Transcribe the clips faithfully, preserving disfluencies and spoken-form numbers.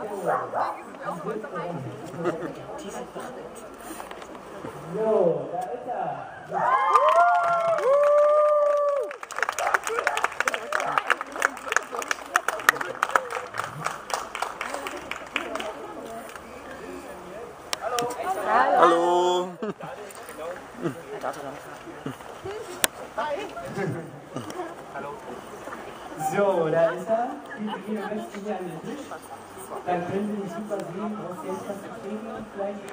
Die sind bereit. So, da ist er. Hallo. So, da ist er. Wir gehen am besten hier an den Tisch. Dann können Sie nicht super sehen, was Sie jetzt was vertreten vielleicht.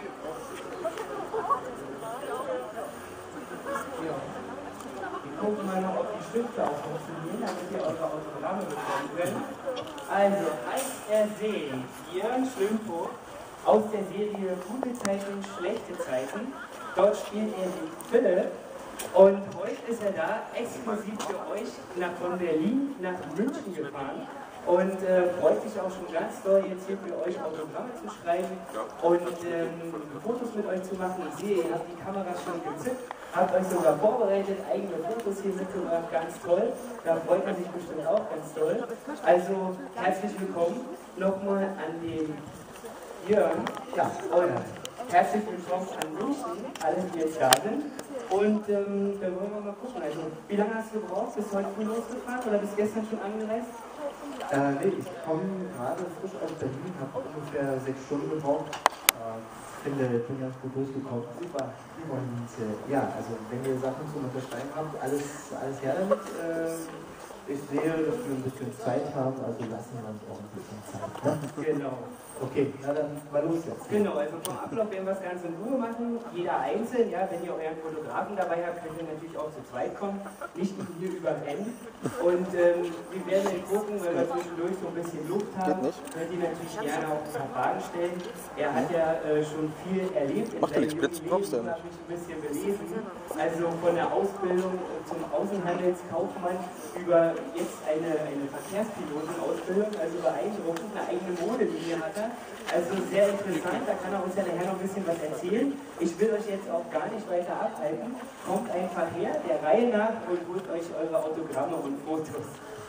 Ja. Wir gucken mal noch, ob die Stifte auch funktionieren, damit ihr eure Autogramme bekommen könnt. Also, heißt ersehen, Jörn Schlümpfow aus der Serie Gute Zeiten, Schlechte Zeiten. Dort spielt er den Philipp. Und heute ist er da, exklusiv für euch, nach, von Berlin nach München gefahren. Und äh, freut sich auch schon ganz doll, jetzt hier für euch Autogramme zu schreiben und ähm, Fotos mit euch zu machen. Ich sehe, ihr habt die Kameras schon gezückt, habt euch sogar vorbereitet, eigene Fotos hier mitgebracht, ganz toll. Da freut man sich bestimmt auch ganz toll. Also herzlich willkommen nochmal an den Jörn. Ja, und herzlich willkommen an München, alle, die jetzt da sind. Und ähm, dann wollen wir mal gucken. Also, wie lange hast du gebraucht? Bist du heute früh losgefahren oder bist gestern schon angereist? Äh, nee, ich komme gerade frisch aus Berlin, habe ungefähr sechs Stunden gebraucht. Äh, finde, bin ganz gut durchgekommen. Super. Und äh, ja, also wenn ihr Sachen zum Unterschreiben habt, alles, alles her damit. Äh, ich sehe, dass wir ein bisschen Zeit haben, also lassen wir uns auch ein bisschen Zeit. Ne? Genau. Okay, na dann mal los jetzt. Genau, also vom Ablauf werden wir es ganz in Ruhe machen. Jeder einzeln, ja, wenn ihr euren Fotografen dabei habt, könnt ihr natürlich auch zu zweit kommen, nicht ihn hier überrennen. Und ähm, wir werden gucken, weil wir zwischendurch so ein bisschen Luft haben, könnt ihr natürlich gerne auch ein paar Fragen stellen. Er hat ja äh, schon viel erlebt in seinem jungen Leben, habe ich ein bisschen belesen. Also von der Ausbildung zum Außenhandelskaufmann über jetzt eine, eine Verkehrspilotenausbildung, also beeindruckend, eine eigene Modelinie hat er. Also sehr interessant, da kann er uns ja nachher noch ein bisschen was erzählen. Ich will euch jetzt auch gar nicht weiter abhalten. Kommt einfach her, der Reihe nach, und holt euch eure Autogramme und Fotos.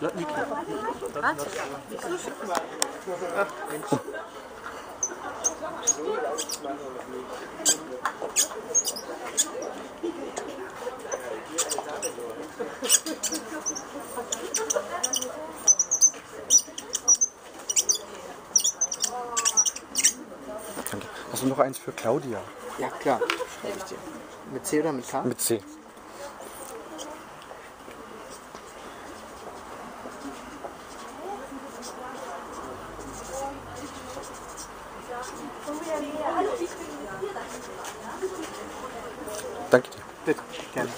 Hast du noch eins für Claudia? Ja, klar, schreibe ich dir. Mit C oder mit K? Mit C. Danke dir. Bitte, gerne.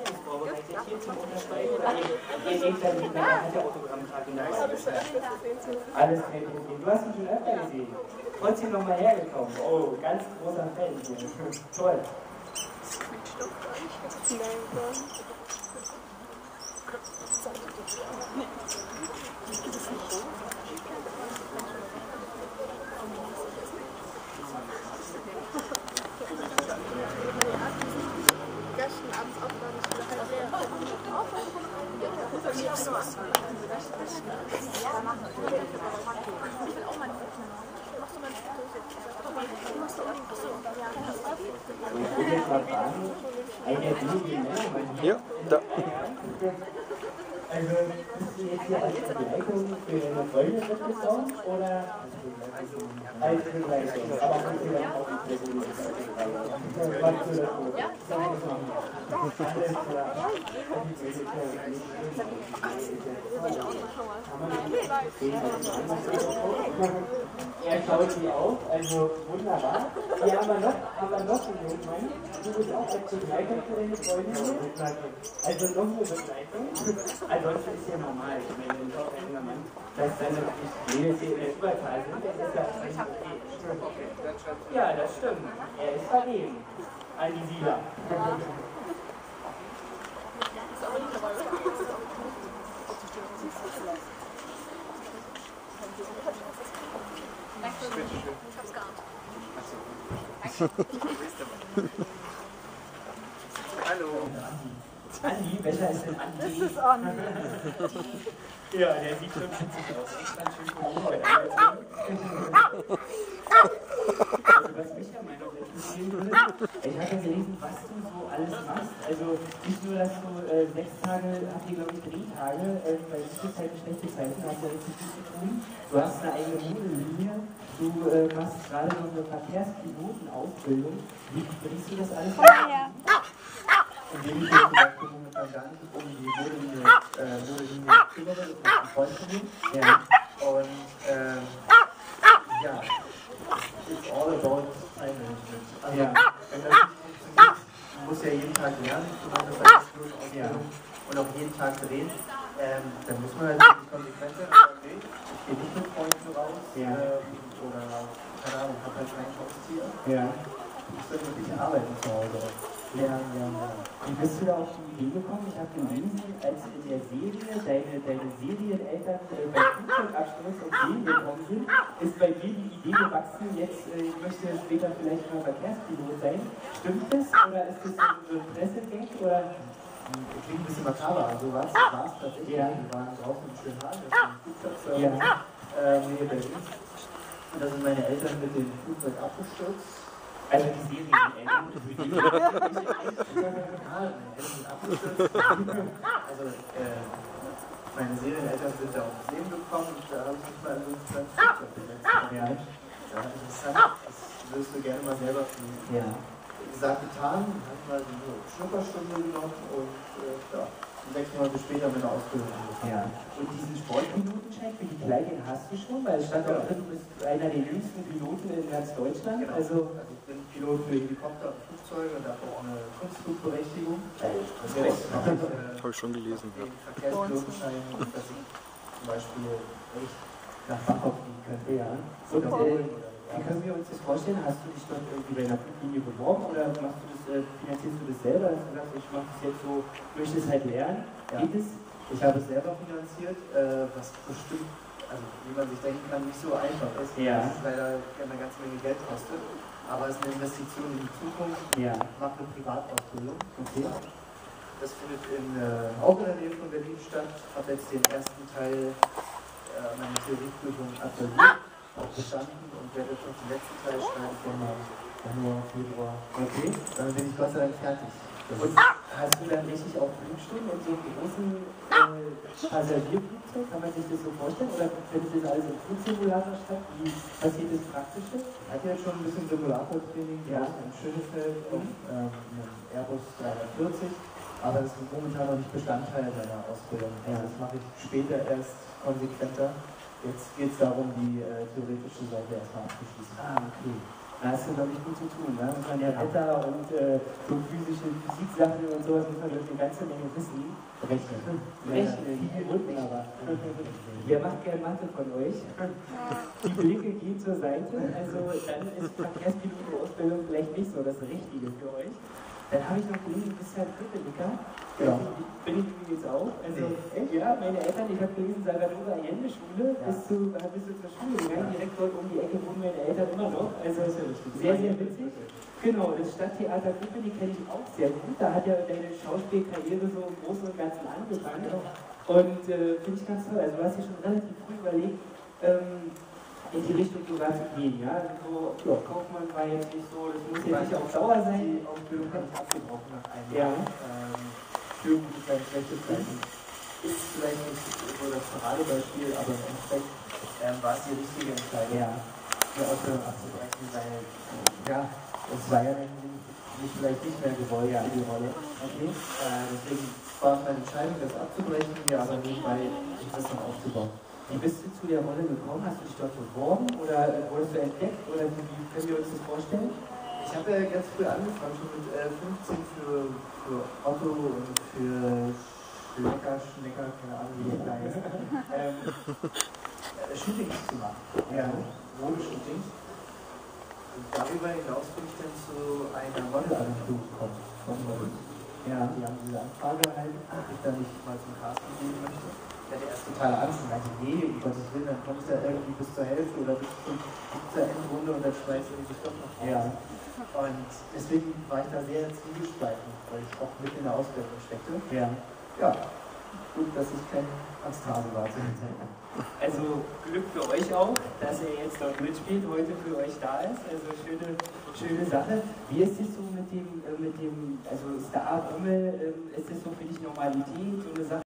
Ihr seht ja nicht mehr, er hat ja Autogrammkarte dabei. Alles kein Problem. Du hast ihn schon öfter gesehen. Trotzdem nochmal hergekommen. Oh, ganz großer Fan hier. Toll. Ich will jetzt mal fragen, eine Linie, Ja, da. Also, bist du jetzt hier als Begleitung für deine Freunde mitgekommen oder als Begleitung? Aber kannst du dann auch die persönliche Seite fragen? Was du dazu? Alles klar. Er schaut sie auf, also wunderbar. Hier haben wir noch, haben wir noch einen jungen Mann. Du bist auch als Begleitung für deine Freunde hier. Also noch eine Begleitung. Ansonsten ist ja normal, ich meine, ein doch ein junger Mann, dass dann natürlich jedes hier in der Überzahl sind, das ist ja eigentlich okay. Ja, das stimmt. Er ist vergeben an die Sieger. Ich hab's gar nicht. Hallo. Andi, welcher ist denn Andi? Das ist Andi. Ja, der sieht schon witzig aus. Extra schön von heute angezogen. Also was mich ja meiner interessieren würde, ich habe ja gelesen, was du so alles machst. Also nicht nur, dass du äh, sechs Tage, habt ihr glaube ich Drehtage, äh, bei gute Zeiten, schlechte Zeiten, hast ja richtig viel zu tun. Du hast eine eigene Modelinie, du äh, machst gerade noch eine Verkehrspilotenausbildung. Wie bringst du das alles Komm mal her. Und dem ich jetzt zum Beispiel momentan gar nicht um die Modelinie, äh, Modelinie kümmere, das ist ein Freund von mir. Ja. Und ähm, ja, it's all about time management. Also, Ja. wenn das nicht funktioniert, du musst ja jeden Tag lernen, du machst das als Ausbildung und auch jeden Tag drehen, ähm, dann muss man halt wirklich konsequent sein und sagen, nee, ich gehe nicht mit Freunden raus Ja. ähm, oder, keine Ahnung, ich habe halt kein Haustier. Ja. Ich soll wirklich arbeiten zu Hause. Ja, ja, ja. Wie bist du da auf die Idee gekommen? Ich habe gelesen, als in der Serie deine, deine Serieneltern äh, beim Flugzeugabsturz um Seen gekommen sind, ist bei dir die Idee gewachsen, jetzt äh, ich möchte später vielleicht mal Verkehrspilot sein. Stimmt das? Oder ist das so ein Pressegag? Oder? Das klingt ein bisschen makaber, also war es tatsächlich. Ja. Wir waren draußen im Schönhagen, das ist ein Flugzeugservice, Ja. äh, Nähe Berlin. Und da sind meine Eltern mit dem Flugzeug abgestürzt. Also die Serieneltern. Also, äh, meine Serieneltern sind da ums Leben gekommen und da habe ich mich mal in so ein kleines Flugzeug gesetzt. Ja. Ja, interessant, das würdest du gerne mal selber fliegen. Ja. Gesagt, getan, habe mal so eine Schnupperstunde genommen und äh, ja, sechs Monate später mit der Ausbildung angefangen. Ja. Und diesen Sportpilotenschein für die Kleinen hast du schon, weil es stand auch drin, du bist einer der jüngsten Piloten in ganz Deutschland. Genau. Also, Also ich bin Pilot für Helikopter und Flugzeuge und habe auch eine Kunstflugberechtigung. Das Respekt. mache ich, äh, Habe ich schon gelesen. Ja. den Verkehrspilotenschein, dass ich zum Beispiel echt nach Bangkok fliegen könnte, ja. Und äh, wie können wir uns das vorstellen? Hast du dich dort irgendwie bei einer Fluglinie beworben oder machst du das, äh, finanzierst du das selber? Dass du sagst, ich mache das jetzt so, möchte es halt lernen? Ja. Geht es? Ich habe es selber finanziert, äh, was bestimmt, also wie man sich denken kann, nicht so einfach ist. Ja. Das ist leider eine ganze Menge Geld kostet. Aber es ist eine Investition in die Zukunft. Ja. Ich mache eine Privatausbildung. Okay. Das findet in, äh, auch in der Nähe von Berlin statt. Ich habe jetzt den ersten Teil äh, meiner Theorieprüfung absolviert, auch bestanden und werde jetzt noch den letzten Teil schreiben von Januar, Februar. Okay. Dann bin ich Gott sei Dank fertig. Das Und hast du dann richtig auch Flugstunden und so einen großen äh, Passagierflugzeug? Kann man sich das so vorstellen? Oder findet das alles im Flugsimulator statt? Wie passiert das Praktische? Ich hatte jetzt schon ein bisschen Simulatortraining Ja. draußen in Schönefeld auf ähm, einem Airbus dreihundertvierzig, aber das ist momentan noch nicht Bestandteil meiner Ausbildung. Ja. Das mache ich später erst konsequenter. Jetzt geht es darum, die äh, theoretische Seite erstmal abzuschließen. Ah, okay. Da hast du, glaube ich, gut zu tun. Da muss man ja Wetter und äh, so physische Physiksachen und sowas muss man eine ganze Menge wissen. Rechnen. Rechnen, viel unten aber. Wer macht gerne Mathe von euch? Die Blicke gehen zur Seite, also dann ist Verkehrspilotenausbildung vielleicht nicht so das Richtige für euch. Dann habe ich noch gelesen, du bist ja ein Kripeliker. Ja. Bin ich übrigens auch. Also, Nee. echt? Ja, meine Eltern, ich habe gelesen, Salvador Allende Schule, Ja. bist, du, äh, bist du zur Schule gegangen, direkt dort um die Ecke wohnen meine Eltern immer noch. Also sehr, sehr witzig. Genau, das Stadttheater Krippenig kenne ich auch sehr gut. Da hat ja deine Schauspielkarriere so im Großen und Ganzen angefangen. Und äh, finde ich ganz toll. Also du hast dir schon relativ früh überlegt, ähm, in die Richtung sogar zu gehen. Ja? So, ja, Kaufmann war jetzt nicht so, das muss jetzt nicht auf Dauer sein. Die Ausbildung habe ich abgebrochen nach einem Ja. Jahr. Ähm, für gute Zeiten, schlechte Zeiten. Ist vielleicht nicht so das Paradebeispiel, aber im Endeffekt ähm, war es die richtige Entscheidung, Ja. die Ausbildung abzubrechen, weil ja, es war ja dann nicht, vielleicht nicht mehr gewollt für die Rolle. Okay. Äh, deswegen war es meine Entscheidung, das abzubrechen, mir aber nebenbei das noch aufzubauen. Wie bist du zu der Rolle gekommen? Hast du dich dort beworben oder äh, wurdest du entdeckt? Oder wie, wie können wir uns das vorstellen? Ich habe ja ganz früh angefangen, schon mit äh, fünfzehn für, für Otto und für Schlecker, Schnecker, keine Ahnung wie das heißt, ähm, äh, Shootings zu machen. Ja, Modeshootings. Und darüber hinaus bin ich dann zu einer Modelagentur gekommen. Von Models. Ja. Die haben diese Anfrage erhalten, ob ich da nicht mal zum Casting gehen möchte. Ich hatte erst totale Angst und meinte, nee, um Gottes Willen, dann kommst du ja irgendwie bis zur Hälfte oder bis zum, bis zur Endrunde und dann schmeißt du dieses Stoff noch raus. Ja. Und deswegen war ich da sehr zwiegespalten, weil ich auch mit in der Ausbildung steckte. Ja. Ja. Gut, dass ich kein Angsthase war zu den Zeiten. Also Glück für euch auch, dass er jetzt dort mitspielt, heute für euch da ist. Also schöne, schöne Sache. Wie ist es so mit dem, äh, mit dem also Star-Rummel, äh, ist das so für dich Normalität, so eine Sache?